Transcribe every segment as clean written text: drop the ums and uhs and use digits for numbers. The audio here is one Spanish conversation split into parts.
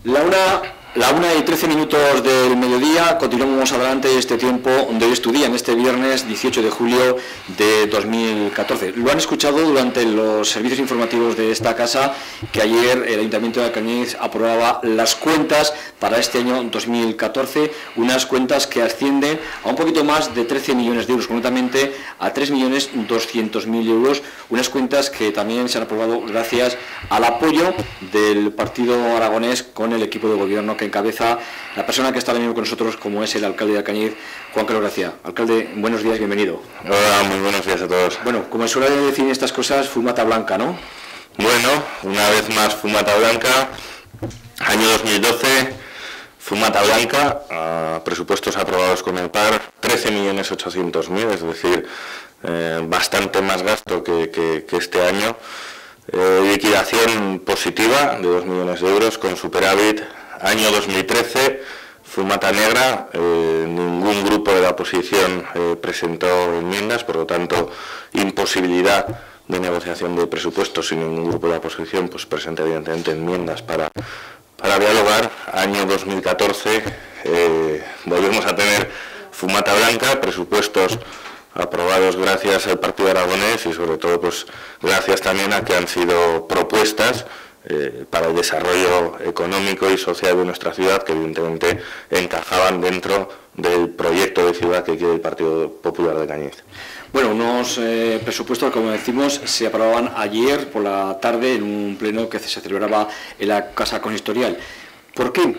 La 1:13 del mediodía, continuamos adelante este tiempo de hoy tu día, en este viernes 18 de julio de 2014. Lo han escuchado durante los servicios informativos de esta casa, que ayer el Ayuntamiento de Alcañiz aprobaba las cuentas para este año 2014, unas cuentas que ascienden a un poquito más de 13 millones de euros, concretamente a 3.200.000 euros, unas cuentas que también se han aprobado gracias al apoyo del Partido Aragonés con el equipo de gobierno que encabeza la persona que está ahora mismo con nosotros, como es el alcalde de Alcañiz, Juan Carlos García. Alcalde, buenos días, bienvenido. Hola, muy buenos días a todos. Bueno, como suele decir estas cosas, fumata blanca, ¿no? Bueno, una vez más fumata blanca, año 2012, fumata blanca, presupuestos aprobados con el PAR, 13.800.000, es decir, bastante más gasto que este año. Liquidación positiva de 2 millones de euros con superávit. Año 2013, fumata negra, ningún grupo de la oposición presentó enmiendas, por lo tanto, imposibilidad de negociación de presupuestos sin ningún grupo de la oposición, pues presenta evidentemente enmiendas para dialogar. Año 2014, volvemos a tener fumata blanca, presupuestos aprobados gracias al Partido Aragonés y sobre todo pues gracias también a que han sido propuestas para el desarrollo económico y social de nuestra ciudad, que evidentemente encajaban dentro del proyecto de ciudad que quiere el Partido Popular de Cañiz. Bueno, unos presupuestos, como decimos, se aprobaban ayer por la tarde en un pleno que se celebraba en la Casa Consistorial. ¿Por qué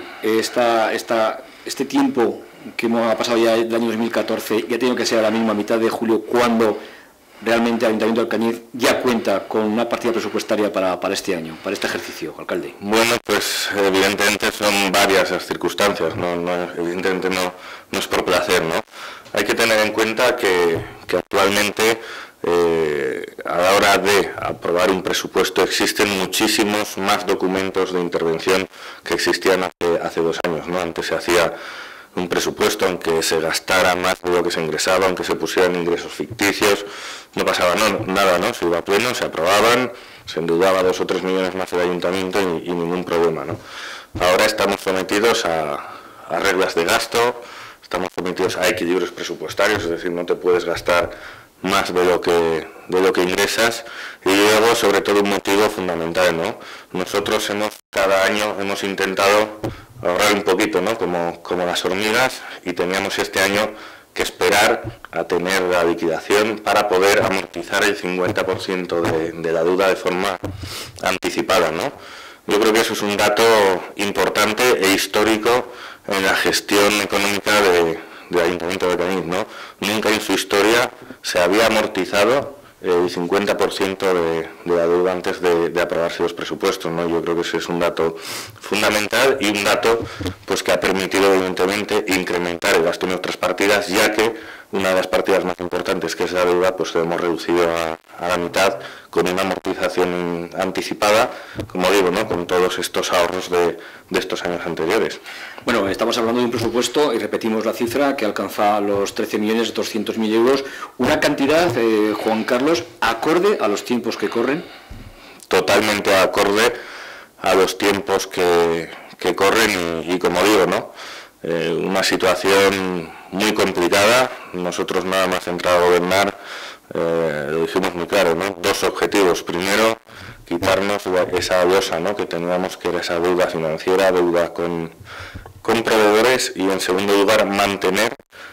este tiempo que ha pasado ya el año 2014 ya tiene que ser a la misma mitad de julio, cuando realmente el Ayuntamiento de Alcañiz ya cuenta con una partida presupuestaria para este año, para este ejercicio, alcalde? Bueno, pues evidentemente son varias las circunstancias, evidentemente no es por placer, ¿no? Hay que tener en cuenta que actualmente a la hora de aprobar un presupuesto existen muchísimos más documentos de intervención que existían hace 2 años, ¿no? Antes se hacía un presupuesto aunque se gastara más de lo que se ingresaba, aunque se pusieran ingresos ficticios, no pasaba nada, ¿no? Se iba a pleno, se aprobaban, se endeudaba 2 o 3 millones más el ayuntamiento y ningún problema, ¿no? Ahora estamos sometidos a reglas de gasto, estamos sometidos a equilibrios presupuestarios, es decir, no te puedes gastar más de lo que ingresas, y luego sobre todo un motivo fundamental, ¿no? Nosotros cada año hemos intentado ahorrar un poquito, ¿no? Como las hormigas, y teníamos este año que esperar a tener la liquidación para poder amortizar el 50% de la deuda de forma anticipada, ¿no? Yo creo que eso es un dato importante e histórico en la gestión económica del Ayuntamiento de Cañiz, ¿no? Nunca en su historia se había amortizado el 50% de la deuda antes de aprobarse los presupuestos, ¿no? Yo creo que ese es un dato fundamental y un dato pues que ha permitido evidentemente incrementar el gasto en otras partidas, ya que una de las partidas más importantes, que es la deuda, pues lo hemos reducido a la mitad con una amortización anticipada, como digo, ¿no? Con todos estos ahorros de estos años anteriores. Bueno, estamos hablando de un presupuesto, y repetimos la cifra, que alcanza los 13.200.000 euros, una cantidad, Juan Carlos, acorde a los tiempos que corren. Totalmente acorde a los tiempos que corren y como digo, ¿no? Una situación muy complicada. Nosotros nada más entrar a gobernar, lo dijimos muy claro, ¿no? 2 objetivos. Primero, quitarnos esa losa, ¿no? Que teníamos, que era esa deuda financiera, deuda con proveedores, y en segundo lugar mantener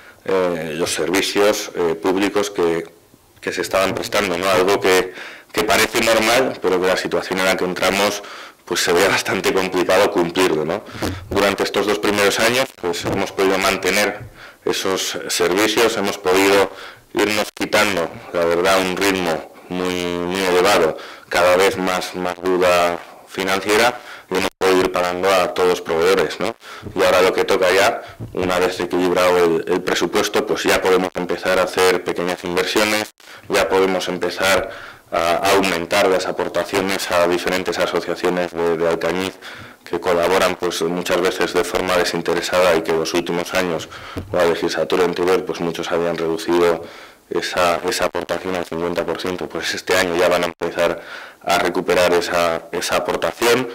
los servicios públicos que se estaban prestando, ¿no? Algo que parece normal, pero que la situación en la que entramos pues se ve bastante complicado cumplirlo, ¿no? Durante estos 2 primeros años pues hemos podido mantener esos servicios, hemos podido irnos quitando, la verdad, un ritmo muy elevado, cada vez más deuda financiera, y hemos podido ir pagando a todos los proveedores, ¿no? Y ahora lo que toca ya, una vez equilibrado el presupuesto, pues ya podemos empezar a hacer pequeñas inversiones, ya podemos empezar a aumentar las aportaciones a diferentes asociaciones de Alcañiz que colaboran pues muchas veces de forma desinteresada, y que en los últimos años o la legislatura anterior pues muchos habían reducido esa aportación al 50%, pues este año ya van a empezar a recuperar esa aportación.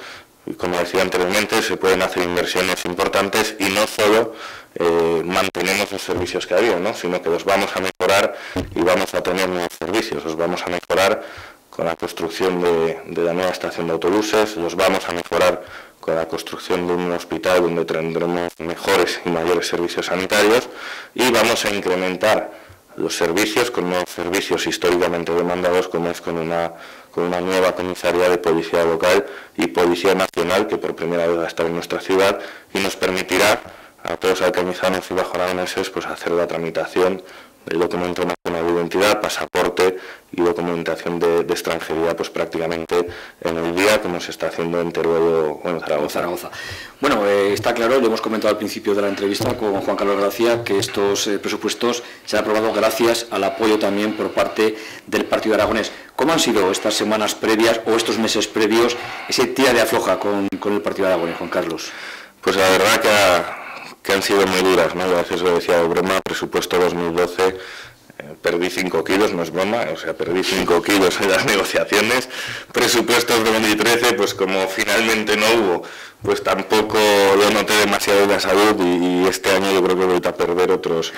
Y como decía anteriormente, se pueden hacer inversiones importantes y no solo mantenemos los servicios que había, ¿no?, sino que los vamos a mejorar y vamos a tener nuevos servicios. Los vamos a mejorar con la construcción de la nueva estación de autobuses, los vamos a mejorar con la construcción de un hospital donde tendremos mejores y mayores servicios sanitarios, y vamos a incrementar los servicios con nuevos servicios históricamente demandados, como es con una nueva comisaría de policía local y policía nacional, que por primera vez va a estar en nuestra ciudad y nos permitirá a todos los alcañizanos y bajoaragoneses pues hacer la tramitación del documento nacional de identidad, pasaporte y documentación de extranjería, pues prácticamente en el día, como se está haciendo en Teruel o en Zaragoza. Bueno, está claro, lo hemos comentado al principio de la entrevista con Juan Carlos Gracia, que estos presupuestos se han aprobado gracias al apoyo también por parte del Partido Aragonés. ¿Cómo han sido estas semanas previas o estos meses previos, ese tira de afloja con el Partido Aragonés, Juan Carlos? Pues la verdad que han sido muy duras, ¿no? A veces lo decía de broma, presupuesto 2012, perdí 5 kilos, no es broma, o sea, perdí 5 kilos en las negociaciones. Presupuestos 2013, pues como finalmente no hubo, pues tampoco lo noté demasiado en la salud, y este año yo creo que he vuelto a perder otros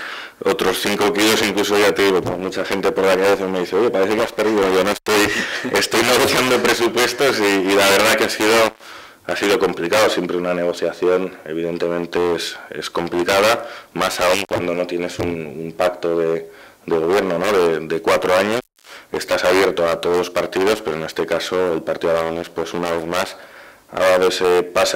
5 kilos, incluso ya te digo, con mucha gente por la cabeza me dice, oye, parece que has perdido, yo no estoy negociando presupuestos, y la verdad que ha sido complicado. Siempre una negociación evidentemente es complicada, más aún cuando no tienes un pacto de gobierno, ¿no?, de 4 años. Estás abierto a todos los partidos, pero en este caso el Partido Aragonés, pues una vez más ha dado ese paso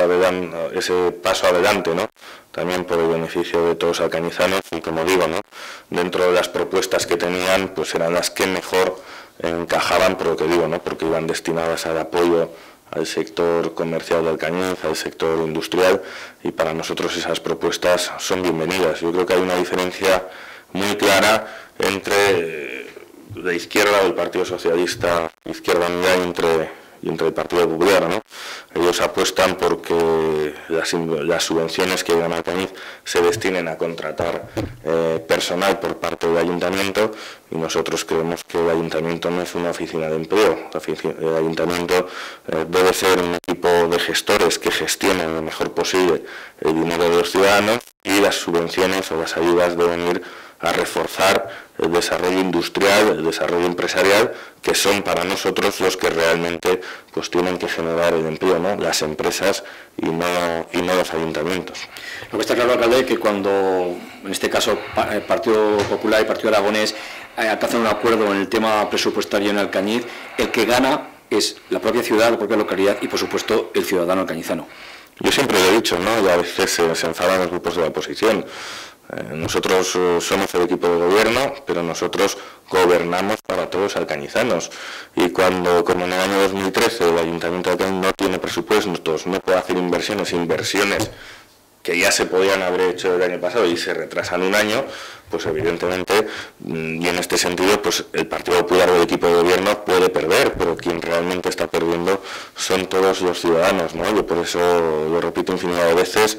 adelante, ¿no?, también por el beneficio de todos los alcañizanos, y como digo, ¿no?, dentro de las propuestas que tenían, pues eran las que mejor encajaban, por lo que digo, ¿no?, porque iban destinadas al apoyo al sector comercial de Alcañiz, al sector industrial, y para nosotros esas propuestas son bienvenidas. Yo creo que hay una diferencia muy clara entre la izquierda del Partido Socialista, Izquierda Unida, y entre el Partido Popular, ¿no? Ellos apuestan porque las subvenciones que llegan a Alcañiz se destinen a contratar personal por parte del Ayuntamiento, y nosotros creemos que el Ayuntamiento no es una oficina de empleo. El Ayuntamiento debe ser un equipo de gestores que gestionen lo mejor posible el dinero de los ciudadanos, y las subvenciones o las ayudas deben ir a reforzar el desarrollo industrial, el desarrollo empresarial, que son para nosotros los que realmente pues tienen que generar el empleo, ¿no?, las empresas y no los ayuntamientos. Lo que está claro, alcalde, es que cuando, en este caso, el Partido Popular y Partido Aragonés alcanzan un acuerdo en el tema presupuestario en Alcañiz, el que gana es la propia ciudad, la propia localidad y, por supuesto, el ciudadano alcañizano. Yo siempre lo he dicho, ¿no?, y a veces se enfadan los grupos de la oposición. Nosotros somos el equipo de gobierno, pero nosotros gobernamos para todos los alcañizanos, y cuando, como en el año 2013, el Ayuntamiento de Alcañiz no tiene presupuestos, no puede hacer inversiones que ya se podían haber hecho el año pasado y se retrasan un año, pues evidentemente, y en este sentido, pues el Partido Popular o el equipo de gobierno puede perder, pero quien realmente está perdiendo son todos los ciudadanos, ¿no? Yo por eso lo repito infinidad de veces.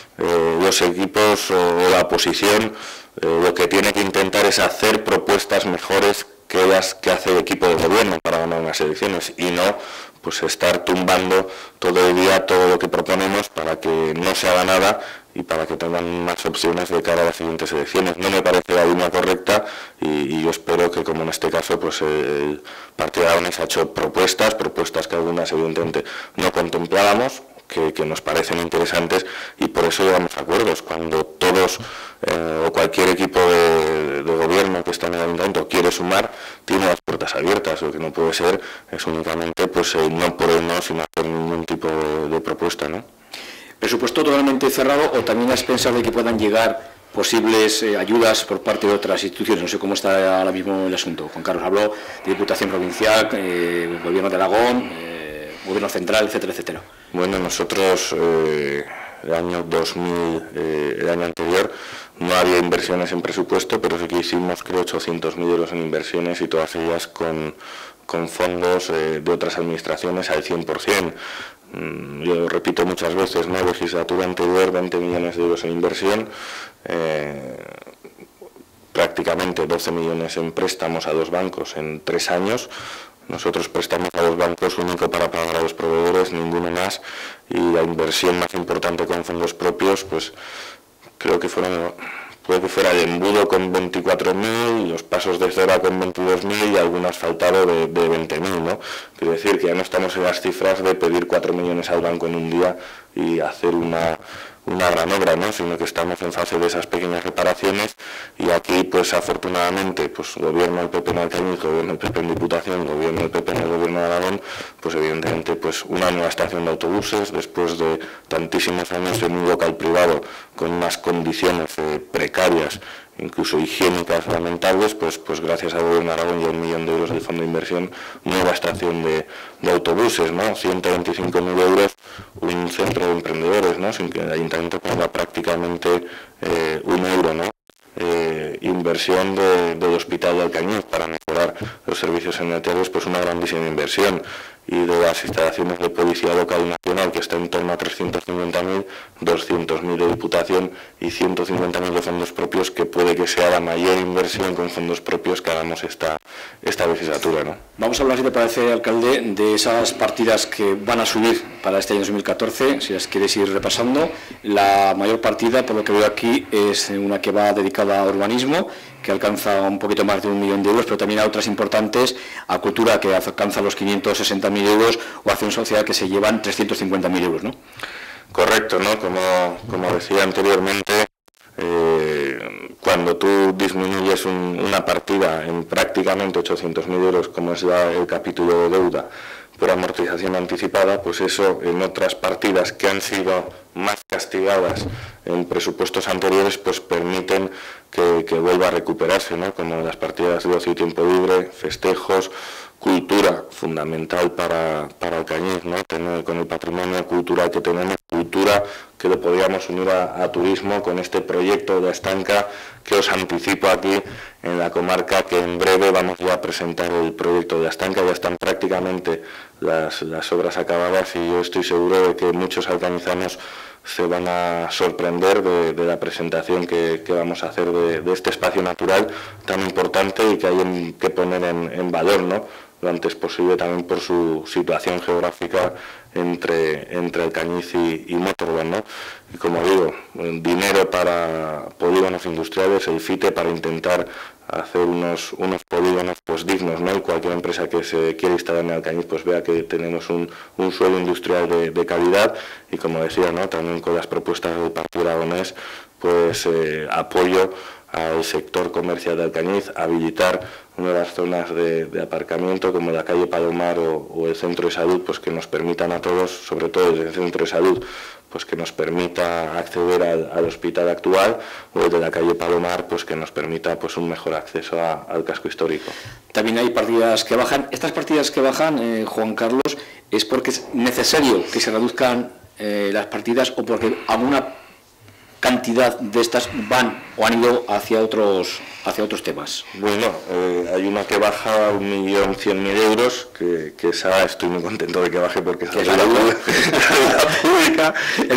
Los equipos o la oposición lo que tiene que intentar es hacer propuestas mejores que las que hace el equipo de gobierno para ganar unas elecciones, y no pues estar tumbando todo el día todo lo que proponemos para que no se haga nada y para que tengan más opciones de cara a las siguientes elecciones. No me parece la línea correcta, y yo espero que, como en este caso, pues el Partido Aragonés ha hecho propuestas que algunas evidentemente no contemplábamos, que nos parecen interesantes, y por eso llegamos a acuerdos. Cuando todos o cualquier equipo de gobierno que está en el Ayuntamiento quiere sumar, tiene las puertas abiertas. Lo que no puede ser es únicamente pues no por el no, sin hacer ningún tipo de propuesta, ¿no? ¿Presupuesto totalmente cerrado, o también has pensado de que puedan llegar posibles ayudas por parte de otras instituciones? No sé cómo está ahora mismo el asunto. Juan Carlos habló de Diputación Provincial, Gobierno de Aragón, Gobierno Central, etcétera, etcétera. Bueno, nosotros el año 2000, el año anterior, no había inversiones en presupuesto, pero sí que hicimos, creo, 800.000 euros en inversiones, y todas ellas con fondos de otras administraciones al 100%. Yo repito muchas veces, ¿no?, legislatura anterior, 20 millones de euros en inversión, prácticamente 12 millones en préstamos a 2 bancos en 3 años, Nosotros prestamos a los bancos único para pagar a los proveedores, ninguno más, y la inversión más importante con fondos propios, pues creo que puede que fuera de embudo con 24.000, los pasos de cera con 22.000 y algún asfaltado de 20.000, ¿no? Quiero decir que ya no estamos en las cifras de pedir 4 millones al banco en un día y hacer una gran obra, ¿no? Sino que estamos en fase de esas pequeñas reparaciones, y aquí pues afortunadamente pues gobierno del PP en Alcañiz, gobierno del PP en Diputación, gobierno del PP en el gobierno de Aragón, pues evidentemente pues una nueva estación de autobuses después de tantísimos años en un local privado con unas condiciones precarias, incluso higiénicas lamentables, pues gracias al gobierno de Aragón y a 1 millón de euros del fondo de inversión, nueva estación de autobuses, ¿no? 125.000 euros, un centro de emprendedores, ¿no? Sin que el ayuntamiento ponga prácticamente 1 euro, ¿no? Inversión del hospital de Alcañiz para mejorar los servicios sanitarios, pues una grandísima inversión, y de las instalaciones de policía local y nacional, que está en torno a 350.000, 200.000 de Diputación y 150.000 de fondos propios, que puede que sea la mayor inversión con fondos propios que hagamos esta legislatura, ¿no? Vamos a hablar, si te parece, alcalde, de esas partidas que van a subir para este año 2014, si las quieres ir repasando. La mayor partida, por lo que veo aquí, es una que va dedicada a urbanismo, que alcanza un poquito más de 1 millón de euros, pero también a otras importantes, a cultura, que alcanza los 560.000 euros, o a acción social, que se llevan 350.000 euros, ¿no? Correcto, ¿no? Como decía anteriormente, cuando tú disminuyes una partida en prácticamente 800.000 euros, como es el capítulo de deuda por amortización anticipada, pues eso en otras partidas que han sido más castigadas en presupuestos anteriores, pues permiten que vuelva a recuperarse, ¿no? Como las partidas de ocio y tiempo libre, festejos, cultura, fundamental para Alcañiz, ¿no? Con el patrimonio cultural que tenemos, cultura que lo podríamos unir a turismo con este proyecto de Estanca, que os anticipo aquí en la comarca, que en breve vamos ya a presentar el proyecto de Estanca. Ya están prácticamente las obras acabadas, y yo estoy seguro de que muchos alcañizanos se van a sorprender de la presentación que vamos a hacer de este espacio natural tan importante y que hay que poner en valor, ¿no? Lo antes posible, también por su situación geográfica entre Alcañiz y Motorland, ¿no? Y como digo, dinero para polígonos industriales, el FITE, para intentar hacer unos polígonos pues dignos, ¿no? Y cualquier empresa que se quiera instalar en Alcañiz pues vea que tenemos un suelo industrial de calidad, y como decía, ¿no? También con las propuestas del Partido Aragonés, pues apoyo al sector comercial de Alcañiz, habilitar nuevas zonas de aparcamiento como la calle Palomar o el centro de salud, pues que nos permitan a todos, sobre todo desde el centro de salud, pues que nos permita acceder al hospital actual, o el de la calle Palomar, pues que nos permita pues un mejor acceso al casco histórico. También hay partidas que bajan. Estas partidas que bajan, Juan Carlos, ¿es porque es necesario que se reduzcan las partidas, o porque alguna cantidad de estas van o han ido hacia otros temas? Bueno, hay una que baja 1.100.000 euros, que esa estoy muy contento de que baje, porque esa es la pública.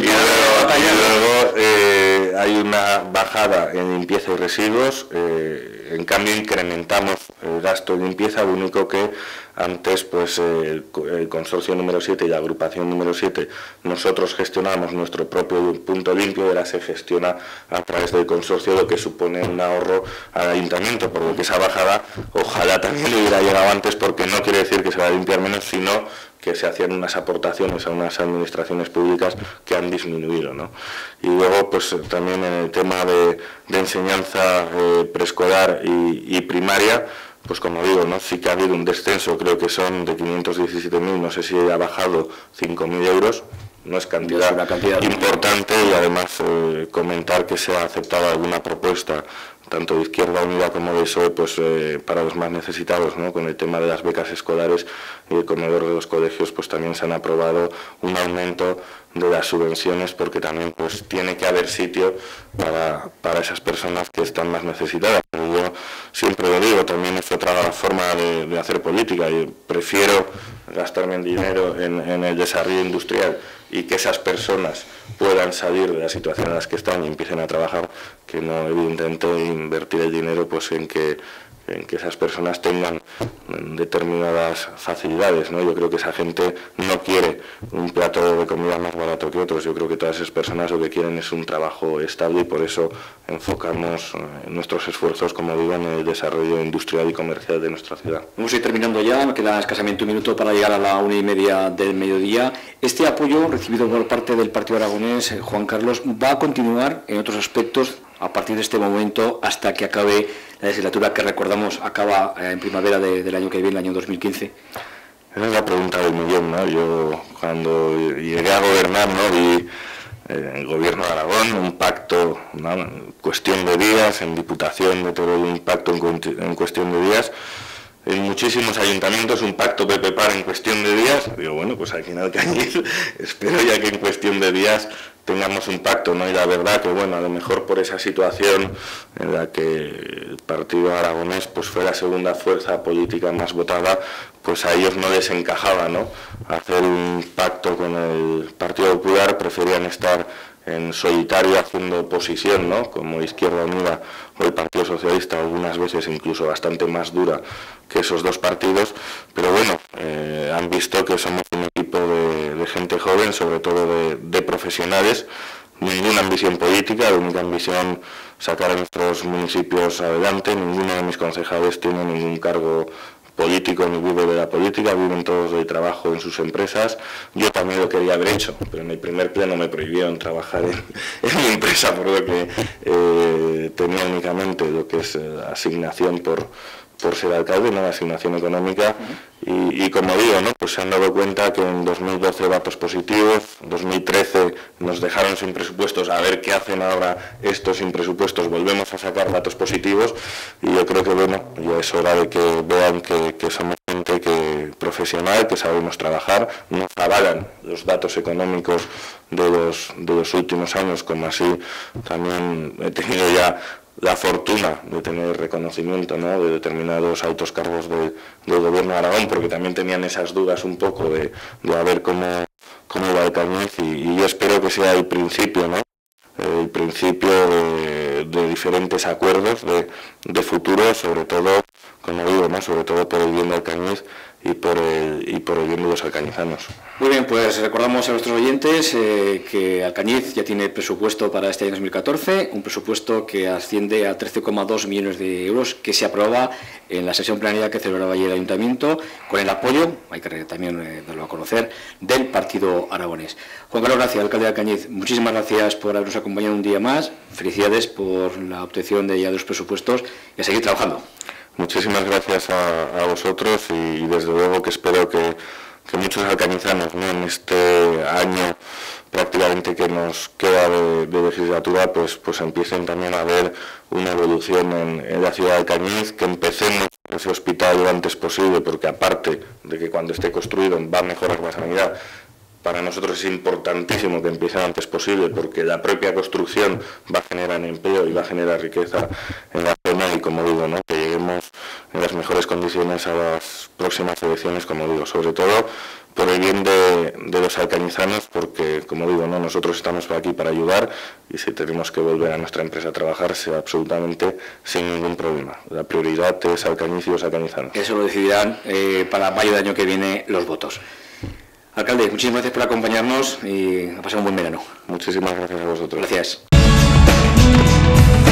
Y luego hay una bajada en limpieza y residuos. En cambio incrementamos el gasto de limpieza, lo único que antes pues el consorcio número 7 y la agrupación número 7, nosotros gestionamos nuestro propio punto limpio, y ahora se gestiona a través del consorcio, lo que supone un ahorro al ayuntamiento, por lo que esa bajada ojalá también hubiera llegado antes, porque no quiere decir que se va a limpiar menos, sino que se hacían unas aportaciones a unas administraciones públicas que han disminuido, ¿no? Y luego pues también en el tema de enseñanza preescolar y primaria, pues como digo, ¿no? Sí que ha habido un descenso, creo que son de 517.000, no sé si ha bajado 5.000 euros, no es cantidad, importante, y además comentar que se ha aceptado alguna propuesta tanto de Izquierda Unida como de PSOE, pues para los más necesitados, ¿no? Con el tema de las becas escolares y el comedor de los colegios, pues también se han aprobado un aumento de las subvenciones, porque también pues tiene que haber sitio para esas personas que están más necesitadas. Pero yo siempre lo digo, también es otra forma de hacer política. Yo prefiero gastarme el dinero en el desarrollo industrial y que esas personas puedan salir de la situación en la que están y empiecen a trabajar, que no evidentemente invertir el dinero pues en que en que esas personas tengan determinadas facilidades, ¿no? Yo creo que esa gente no quiere un plato de comida más barato que otros. Yo creo que todas esas personas lo que quieren es un trabajo estable y por eso enfocamos nuestros esfuerzos, como digo, en el desarrollo industrial y comercial de nuestra ciudad. Vamos a ir terminando ya, me queda escasamente un minuto para llegar a la 1:30 del mediodía. Este apoyo recibido por parte del Partido Aragonés, Juan Carlos, va a continuar en otros aspectos a partir de este momento hasta que acabe la legislatura, que recordamos acaba en primavera del año que viene, el año 2015. Esa es la pregunta del millón, ¿no? Yo cuando llegué a gobernar, ¿no?, vi el gobierno de Aragón, un pacto, ¿no?, en cuestión de días, en Diputación de Teruel un pacto en cuestión de días, en muchísimos ayuntamientos un pacto PP-PAR en cuestión de días. Digo, bueno, pues aquí en Alcañiz espero ya que en cuestión de días tengamos un pacto, ¿no? Y la verdad que, bueno, a lo mejor por esa situación en la que el Partido Aragonés pues fue la segunda fuerza política más votada, pues a ellos no les encajaba, ¿no?, hacer un pacto con el Partido Popular, preferían estar en solitario haciendo oposición, ¿no?, como Izquierda Unida o el Partido Socialista, algunas veces incluso bastante más dura que esos dos partidos, pero bueno, han visto que somos un equipo de gente joven, sobre todo de profesionales, ninguna ambición política, la única ambición sacar a nuestros municipios adelante. Ninguno de mis concejales tiene ningún cargo político ni vive de la política, viven todos del trabajo en sus empresas. Yo también lo quería haber hecho, pero en el primer pleno me prohibieron trabajar en mi empresa, por lo que tenía únicamente lo que es asignación por ser alcalde, no la asignación económica, y como digo, ¿no?, pues se han dado cuenta que en 2012 datos positivos, 2013 nos dejaron sin presupuestos, a ver qué hacen ahora estos sin presupuestos, volvemos a sacar datos positivos, y yo creo que, bueno, ya es hora de que vean que somos gente profesional, que sabemos trabajar, nos avalan los datos económicos de los últimos años, como así también he tenido ya la fortuna de tener reconocimiento, ¿no?, de determinados altos cargos del gobierno de Aragón, porque también tenían esas dudas un poco de a ver cómo va Alcañiz, y yo espero que sea el principio, ¿no?, el principio de diferentes acuerdos de futuro, sobre todo, como digo, ¿no?, sobre todo por el bien de Alcañiz y por el bien de los alcañizanos. Muy bien, pues recordamos a nuestros oyentes que Alcañiz ya tiene presupuesto para este año 2014, un presupuesto que asciende a 13,2 millones de euros, que se aprobaba en la sesión plenaria que celebraba ayer el Ayuntamiento, con el apoyo, hay que también darlo a conocer, del Partido Aragonés. Juan Carlos Gracia, alcalde de Alcañiz, muchísimas gracias por habernos acompañado un día más, felicidades por la obtención de ya de los presupuestos y a seguir trabajando. Muchísimas gracias a vosotros y desde luego que espero que muchos alcañizanos, ¿no?, en este año prácticamente que nos queda de legislatura, pues empiecen también a ver una evolución en la ciudad de Alcañiz, que empecemos ese hospital lo antes posible, porque aparte de que cuando esté construido va a mejorar la sanidad, para nosotros es importantísimo que empiece lo antes posible, porque la propia construcción va a generar empleo y va a generar riqueza en la zona, y como digo, ¿no?, que lleguemos en las mejores condiciones a las próximas elecciones, como digo, sobre todo por el bien de los alcañizanos, porque, como digo, ¿no?, nosotros estamos aquí para ayudar, y si tenemos que volver a nuestra empresa a trabajar, sea absolutamente sin ningún problema. La prioridad es Alcañiz y los alcañizanos. Eso lo decidirán para mayo del año que viene los votos. Alcalde, muchísimas gracias por acompañarnos y a pasar un buen verano. Muchísimas gracias a vosotros. Gracias.